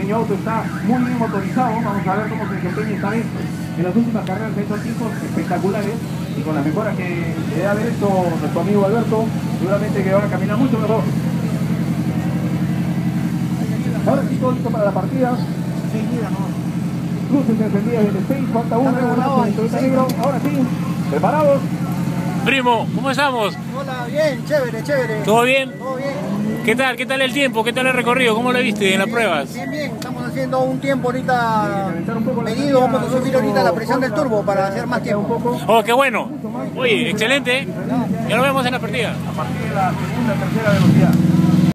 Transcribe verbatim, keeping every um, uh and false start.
pequeño auto está muy bien motorizado. Vamos a ver cómo se desempeña esta vez. En las últimas carreras se han hecho tiempos espectaculares y con las mejoras que le da haber hecho nuestro amigo Alberto, seguramente que van a caminar mucho mejor. Ahora sí, todo listo para la partida. Sí, mira, no. Luces encendidas en el space, falta uno, ahora sí, preparados. Primo, ¿cómo estamos? Hola, bien, chévere, chévere. ¿Todo bien? Todo bien. ¿Qué tal? ¿Qué tal el tiempo? ¿Qué tal el recorrido? ¿Cómo lo viste en las Bien, pruebas? Bien, bien, estamos haciendo un tiempo ahorita medido, vamos a subir ahorita la presión del turbo para hacer más tiempo. Oh, qué bueno. Oye, excelente. Ya lo vemos en la partida. A partir de la segunda, tercera velocidad.